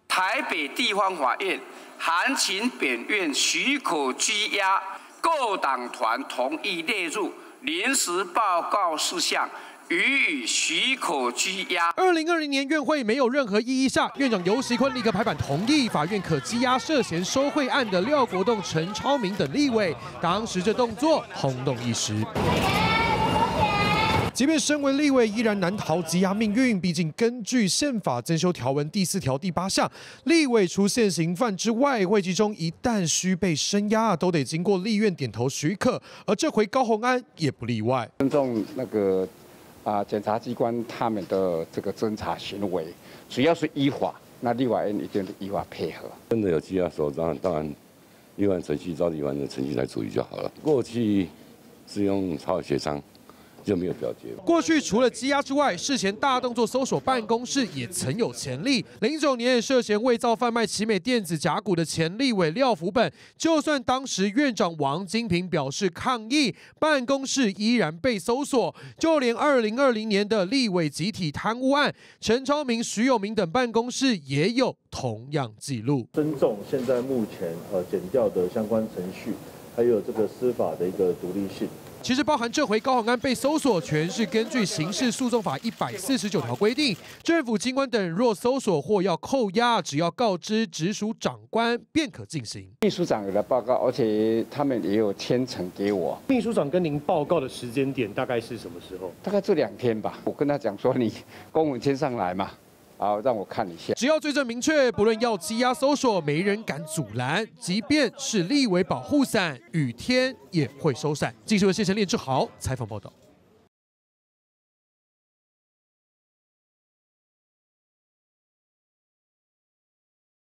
台北地方法院函请本院许可拘押，各党团同意列入临时报告事项。 予以许可拘押。 2020年院会没有任何异议下，院长游锡堃立刻拍板同意，法院可羁押涉嫌收贿案的廖国栋、陈超明等立委。当时这动作轰动一时。 即便身为立委，依然难逃羁押命运。毕竟，根据宪法增修条文第4条第8项，立委除现行犯之外，会期中一旦需被声押，都得经过立院点头许可。而这回高虹安也不例外。 尊重那个检察机关他们的这个侦查行为，只要是依法，那立法院一定依法配合。 真的有羁押手章，当然立案程序照立案的程序来处理就好了。过去是用抄写协商。 就没有表决。 过去除了羁押之外，事前大动作搜索办公室也曾有前例。09年也涉嫌伪造贩卖奇美电子甲骨的前立委廖福本，就算当时院长王金平表示抗议，办公室依然被搜索。就连2020年的立委集体贪污案，陈超明、徐永明等办公室也有同样记录。 尊重现在目前检调的相关程序，还有这个司法的一个独立性。 其实包含这回高虹安被搜索，全是根据刑事诉讼法149条规定，政府机关等若搜索或要扣押，只要告知直属长官便可进行。 秘书长有来报告，而且他们也有签呈给我。 秘书长跟您报告的时间点大概是什么时候？ 大概这2天吧。我跟他讲说，你公文签上来嘛。 好，让我看一下。 只要罪证明确，不论要羁押搜索，没人敢阻拦。即便是立委保护伞，雨天也会收伞。记者谢晨练志豪采访报道。